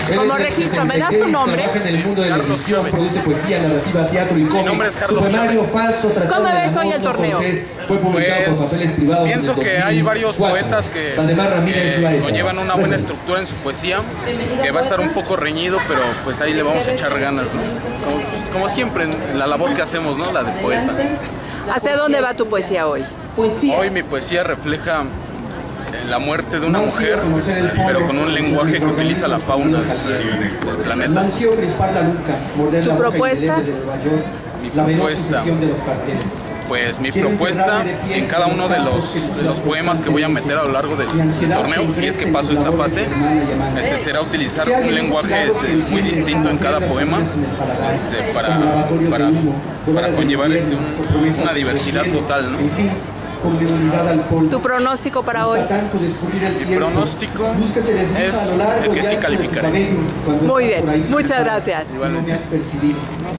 Como registro, ¿me das tu nombre? Trabaja en el mundo de la edición, produce poesía, narrativa, teatro y cómic. Mi nombre es Carlos Su poemario Chávez. falso, tratado ¿Cómo de ves hoy el amor, torneo? Cortés, fue publicado por Pues, papeles privados. pienso en el que hay varios 2004. poetas que Valdemar Ramírez Loaiza. conllevan una buena estructura en su poesía, que va a estar un poco reñido, pero pues ahí le vamos a echar ganas, ¿no? Como siempre en la labor que hacemos, ¿no? La de poeta. ¿Hacia dónde va tu poesía hoy? Hoy mi poesía refleja la muerte de una mujer, pero con un lenguaje que utiliza la fauna del planeta. ¿Tu propuesta? Mi propuesta, pues mi propuesta en cada uno de los poemas que voy a meter a lo largo del torneo, si es que paso esta fase, será utilizar un lenguaje muy distinto en cada poema para conllevar una diversidad total, ¿no? ¿Tu pronóstico para hoy? Mi pronóstico es que sí calificaré. Muy bien, muchas gracias. Igualmente.